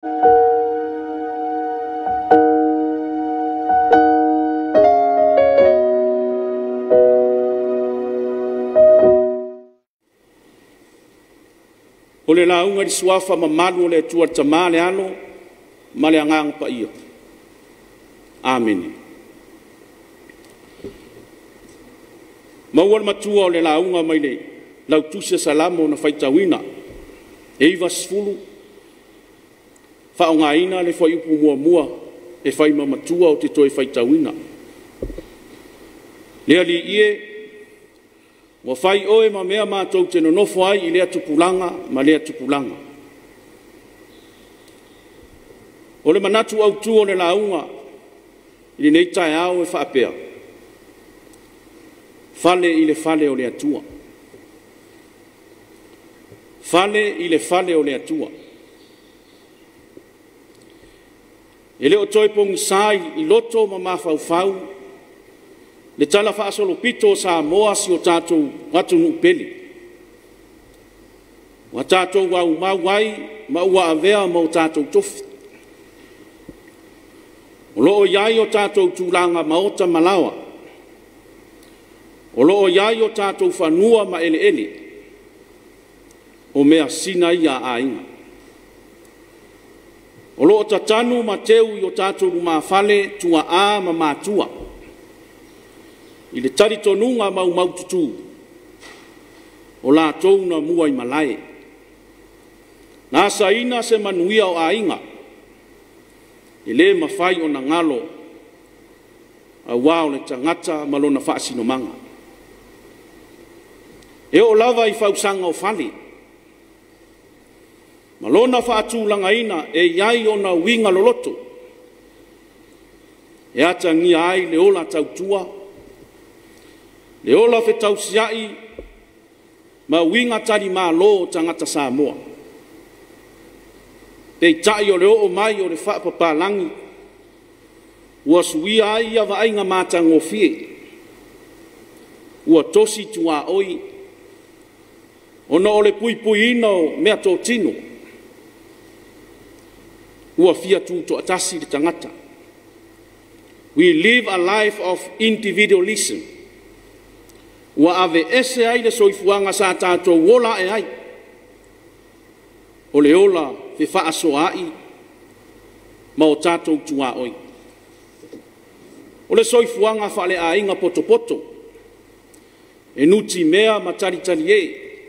O le launga di suafa ma malu o le atua tama le ano, ma le angang pa ia. Amen. Maual matua o le launga mai le, lau tusia salamo na faitawina, e iwa sfulu, fa o ngaina le fai upu mua mua, e fai mamatua o te toi faitawina. Lea li ie, wa fai oe ma mea mātou te nonofo ai I lea tupulanga ma lea tupulanga. O le manatu au tu o le launga, I nei tae au e whaapea. Fale I le fale o le atua. Fale I le fale o le atua. E leo toi pongi sai I loto ma mafau fau, le tala whaasolo pito sa moa si o tātou watu nupeli. Wa tātou wau mawai, ma ua avea ma o tātou tofi. O loo iai o tātou tūlanga maota malawa. O loo iai o tātou whanua ma ele ele. O mea sina ia a inga. O loo tatanu ma teu I o tātou lumawhale tua a ma mātua. I le tari tonunga mau maututu. O la touna mua I malae. Nā saina se manuia o a inga. I le mawhai o na ngalo. A wao le tangata malona whaasino manga. E o lava I whausanga o whali. Malona whaatūlanga ina e iai o na winga loloto. E ata ngia ai le ola tautua. Le ola fe tausiai ma winga tari ma lo tangata Samoa. Te tai o le o mai o le whaapapalangi. Ua suia ai a vainga mata ngofie. Ua tosi tua oi. Ono o le pui pui ino mea tō tino. Ua fia tu to atasi le tangata. We live a life of individualism. Ua ave ese ai le soifuanga sa tātou wola e ai. O le ola fe whaaso ai. Ma o tātou tua oi. O le soifuanga whale a inga poto poto. E nuti mea matari tari e.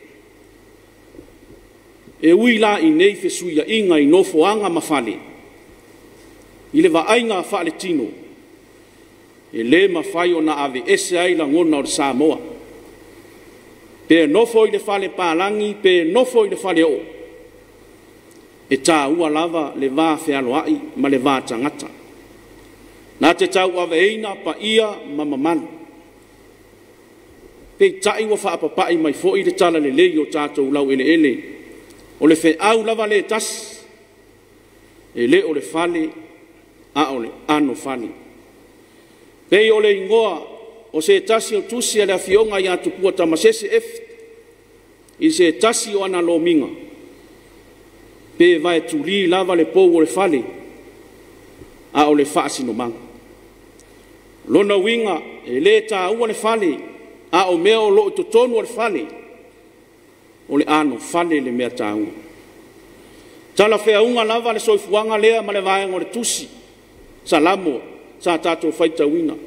E ui la I nei fe suia inga I nofoanga mawhale. I le vainga whale tino. E le mawhai o na ave ese ai la ngona o le Samoa. Pe nofo I le whale pālangi, pe nofo I le whale o. E tā ua lava le vā whialoai ma le vā tangata. Nā te tau ave eina pa ia ma mamanu. Pe tai wa whaapapai mai fo I le tala le lei o tātou lau ele ele. O le fe au lava le tas. E le o le whale, a o le ano whale. Pei o le ingoa, o se tasi o tusi a le afionga I atu pua tamasese eft. I se tasi o ana lo minga. Pe vai tuli lava le pou o le whale, a o le whaasino manga. Lona winga, e le tā ua le whale, a o mea o lo I totonu o le whale, o le ano whale le mea tā ua. Tala whea unga lava le soifuanga lea ma le vaenga o le tusi, sa lamo, sa tātou whaita wina.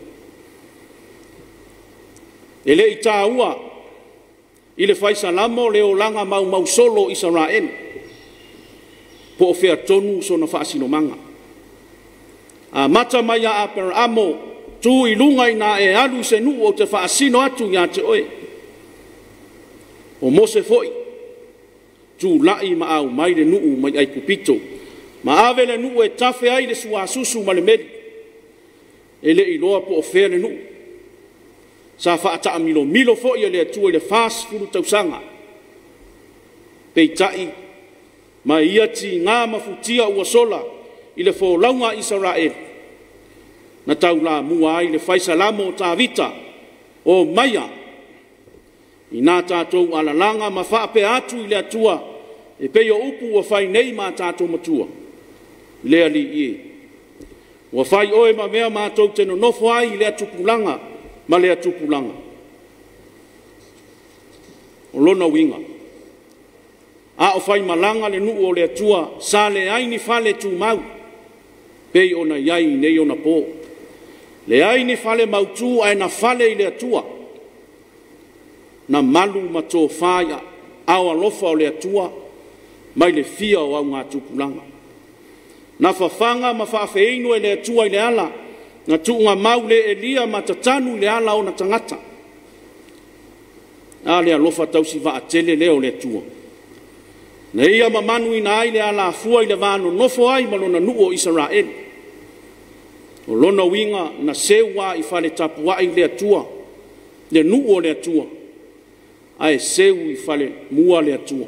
E le I tā ua, I le whaisa lamo le o langa mau solo Israel, po o whea tonu so na whaasino manga. A mata mai a apera amo, tu I lunga I na e alu se nu o te whaasino atu ia te oe. O mose foi, tu lai ma au mai le nuu mai ai kupito. Ma ave le nuu e tafe ai le sua susu ma le meri. E le iloa po o whea le nuu. Sa whaata milo foi le atua le fast furu tausanga. Peitai, ma ia ti ngā mafutia ua sola I le wholaunga Israel. Na tau la mua ai le whaisa lamo o tā vita o maia. I nā tātou alalanga ma whaape atu I le atua e peo upu o whai nei ma tātou matua. le ali i wa fai oe ma mea mātou te no fai le atupulanga ma le atupulanga o lona winga a o fai malanga le nuu o le atua sa le aini fale tu mau pei ona yai nei ona po le aini fale mau tu ai na fale i le atua na malu ma tō whaia au alofa o le atua mai le fia o au ngā tupulanga. Na whawhanga ma whaafeinu e le atua i le ala na tuunga mau le elia ma tatanu le ala o na tangata. A le alofa tausi wa atele leo le atua. Na ia ma manu ina ai le ala afua i le vano nofo ai malona nuo Israel. O lona winga na sewa i whale tapua i le atua, le nuo le atua. Ai sewi fale mua le atua.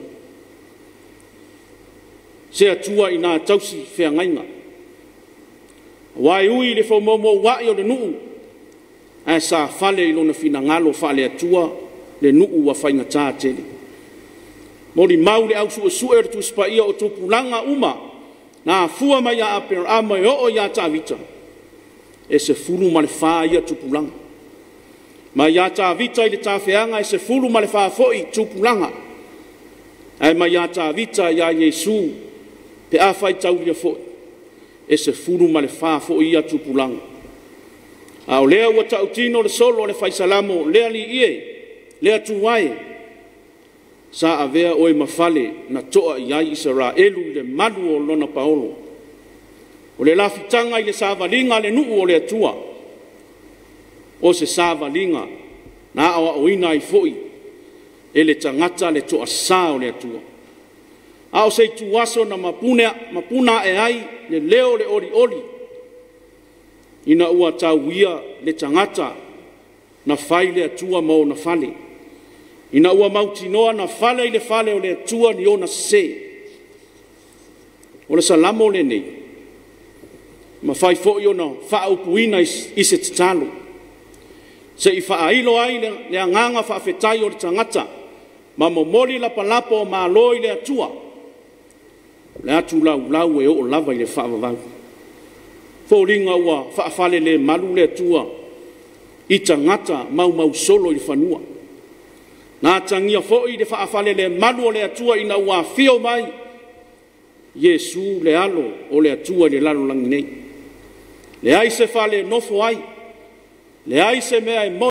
Se atua ina tausi fea ngainga. Wai ui le fo momo wai o le nuu. Ai sa fale ilona fina ngalo fale atua le nuu wa fainga taa tele. Mori mau le au sua sua tu spa ia o tupulanga uma. Na fua mai a aper ama o ya ta vita. E se furu ma le faa ia tupulanga. Ma ia tā vita i le tāwheanga e se fulu ma le whāwhoi tūpulanga. Ai ma ia tā vita ia Yesu pe a whai tauria whoi. E se fulu ma le whāwhoi ia tūpulanga. A o lea ua tautino le solo le whai salamo lea li ie, lea tuwae. Sa a vea oe mawhale na toa i ai Israelu le malu o lona paolo. O le lafitanga i le sāwalinga le nuu o le atua. O se sāwalinga na awa oina i foi e le tangata le toa sā o le atua. A o se tuaso na mapuna e ai le leo le ori ori. Ina ua tauia le tangata na whai le atua mo na fale. Ina ua mautinoa na fale i le fale o le atua ni o na se. O le salamo le nei. Ma whai foi o na whaupuina i se titalo. Se i whaailo ai le anganga whaafetai o le tangata, ma momoli lapalapo o māloi le atua, le atu lau e o lava i le whaavavau. Fōringa ua whaafale le malu le atua, i tangata mau solo i le whanua. Nā tangia fōi le whaafale le malu o le atua ina ua whio mai, Yesu le alo o le atua le lalo langi nei. Le ai se whale nofo ai, le ai se mea e mo